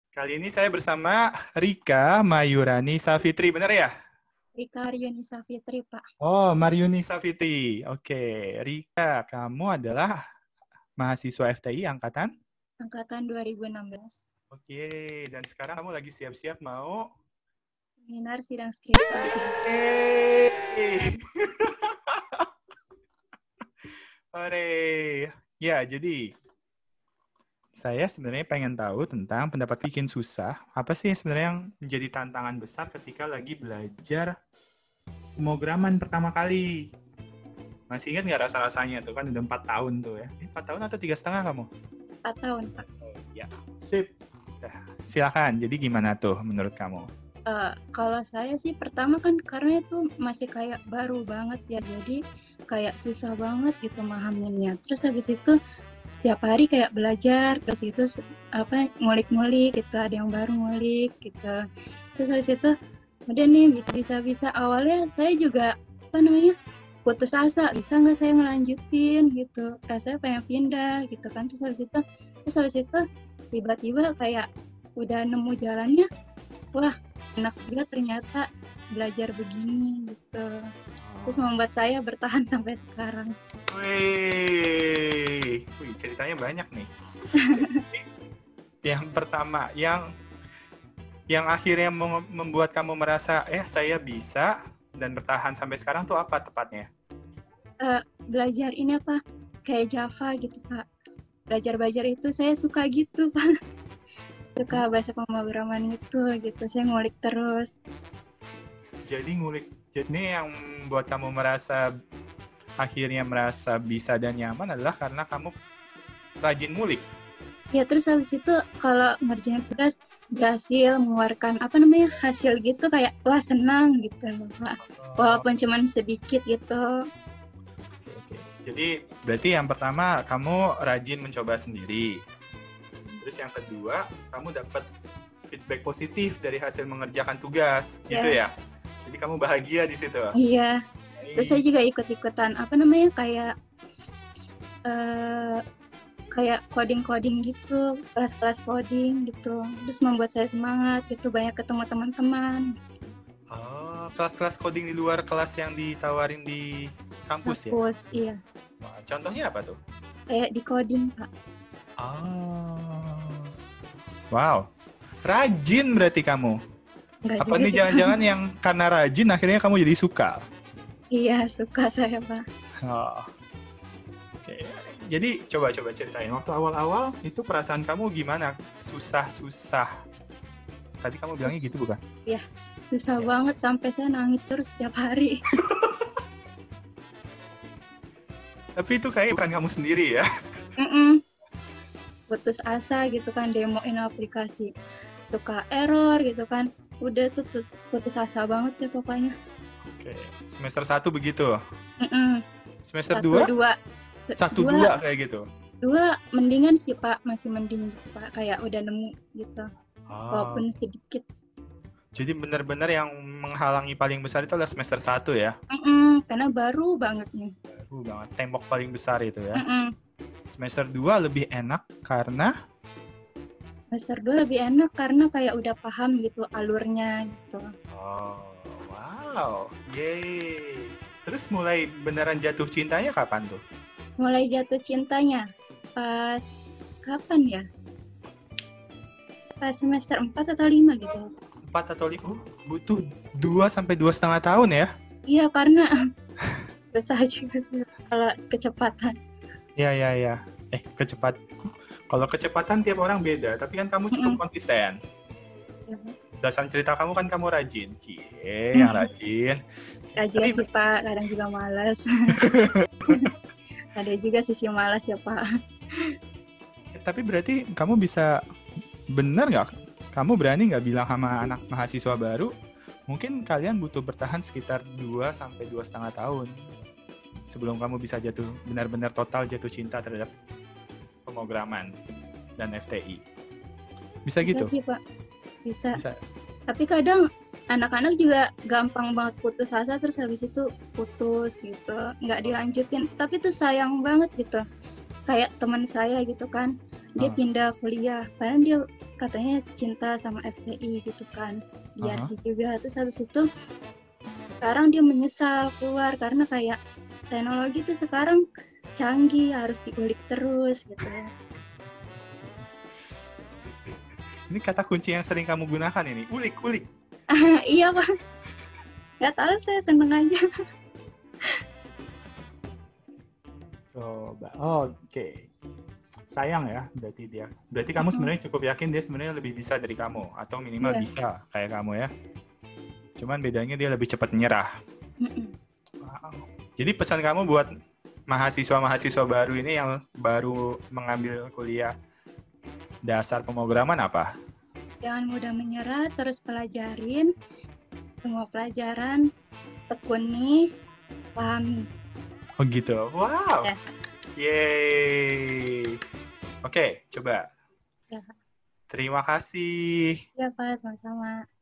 Kali ini saya bersama Rika Mayurani Savitri, benar ya? Rika Aryunisa Fitri, Pak. Oh, Maryuni Savitri. Oke, Rika, kamu adalah mahasiswa FTI angkatan? Angkatan 2016. Oke, dan sekarang kamu lagi siap-siap mau? Seminar sidang skripsi. Yeay! Hore! Ya, jadi saya sebenarnya pengen tahu tentang pendapat bikin susah. Apa sih sebenarnya yang menjadi tantangan besar ketika lagi belajar pemrograman pertama kali? Masih ingat nggak rasa-rasanya tuh kan udah 4 tahun tuh ya? 4 tahun atau 3,5 kamu? 4 tahun, Pak. Ya, sip. Nah, silakan. Jadi gimana tuh menurut kamu? Kalau saya sih pertama kan karena itu masih kayak baru banget ya, jadi kayak susah banget gitu mahaminnya. Terus habis itu setiap hari kayak belajar, terus itu ngulik-ngulik gitu, ada yang baru ngulik gitu. Terus habis itu udah nih bisa awalnya saya juga putus asa, bisa nggak saya ngelanjutin gitu, rasanya pengen pindah gitu kan. Terus habis itu tiba-tiba kayak udah nemu jalannya, wah enak juga ternyata belajar begini gitu. Terus membuat saya bertahan sampai sekarang. Wih, ceritanya banyak nih. Yang pertama, yang akhirnya membuat kamu merasa, saya bisa dan bertahan sampai sekarang tuh apa tepatnya? Belajar ini kayak Java gitu, Pak. Belajar itu saya suka gitu, Pak. Suka bahasa pemrograman itu gitu, saya ngulik terus. Jadi yang membuat kamu akhirnya merasa bisa dan nyaman adalah karena kamu rajin ngulik. Ya, terus habis itu kalau ngerjain tugas berhasil mengeluarkan hasil gitu, kayak wah senang gitu, Pak. Walaupun cuman sedikit gitu. Oke. Jadi berarti yang pertama kamu rajin mencoba sendiri. Terus yang kedua, kamu dapat feedback positif dari hasil mengerjakan tugas, gitu ya? Jadi kamu bahagia di situ. Iya. Terus saya juga ikut-ikutan kayak coding gitu, kelas-kelas coding gitu. Terus membuat saya semangat gitu, banyak ketemu teman-teman. Oh, kelas-kelas coding di luar kelas yang ditawarin di kampus ya? Kampus, iya. Wah, contohnya apa tuh? Kayak di coding, Pak. Oh. Wow. Rajin berarti kamu. Enggak apa juga nih sih, jangan-jangan yang karena rajin akhirnya kamu jadi suka? Iya, suka saya, Pak. Oh. Oke. Jadi coba ceritain. Waktu awal-awal itu perasaan kamu gimana? Susah-susah. Tadi kamu bilangnya gitu bukan? Iya, susah banget sampai saya nangis terus setiap hari. Tapi itu kayak bukan kamu sendiri ya? Putus asa gitu kan, demoin aplikasi. Suka error gitu kan. Udah tuh putus asa banget ya pokoknya. Oke. Semester 1 begitu? Semester 2? 1, 2 kayak gitu? 2 mendingan sih, Pak. Masih mending gitu, Pak. Kayak udah nemu gitu. Walaupun sedikit. Jadi benar-benar yang menghalangi paling besar itu adalah semester 1 ya? Karena baru banget nih. Baru banget. Tembok paling besar itu ya? Semester 2 lebih enak karena? Semester 2 lebih enak karena kayak udah paham gitu alurnya gitu. Oh, wow. Yeay. Terus mulai beneran jatuh cintanya kapan tuh? Mulai jatuh cintanya pas kapan ya? Pas semester 4 atau 5 gitu. 4 atau 5? Butuh 2 sampai 2,5 tahun ya? Iya, karena besar juga sih kalau kecepatan. Iya. Kalau kecepatan tiap orang beda, tapi kan kamu cukup konsisten. Dasar cerita kamu kan kamu rajin. Yang rajin. Rajin sih, Pak. Kadang juga malas. Ada juga sisi malas ya, Pak. Tapi berarti kamu bisa, bener nggak? Kamu berani nggak bilang sama anak mahasiswa baru, mungkin kalian butuh bertahan sekitar 2 sampai 2,5 tahun sebelum kamu bisa benar-benar total jatuh cinta terhadap pemrograman dan FTI. Bisa gitu? Bisa sih, Pak. Bisa. Tapi kadang anak-anak juga gampang banget putus asa, terus habis itu putus gitu, nggak dilanjutin. Tapi tuh sayang banget gitu. Kayak teman saya gitu kan, dia pindah kuliah, padahal dia katanya cinta sama FTI gitu kan, di Aha. RC juga. Terus habis itu sekarang dia menyesal keluar karena kayak teknologi tuh sekarang canggih, harus diulik terus gitu. Ini kata kunci yang sering kamu gunakan ini, ulik, ulik. Iya Pak, nggak tahu, saya seneng aja. Coba, oke. Sayang ya, berarti dia. Berarti kamu sebenarnya cukup yakin dia sebenarnya lebih bisa dari kamu, atau minimal Iya. bisa kayak kamu ya. Cuman bedanya dia lebih cepat menyerah. Mm-mm. Wow. Jadi pesan kamu buat mahasiswa-mahasiswa baru ini yang baru mengambil kuliah dasar pemrograman apa? Jangan mudah menyerah, terus pelajarin semua pelajaran, tekuni, pahami. Oh gitu. Wow. Ya. Yeay. Oke, coba. Ya. Terima kasih. Iya Pak, sama-sama.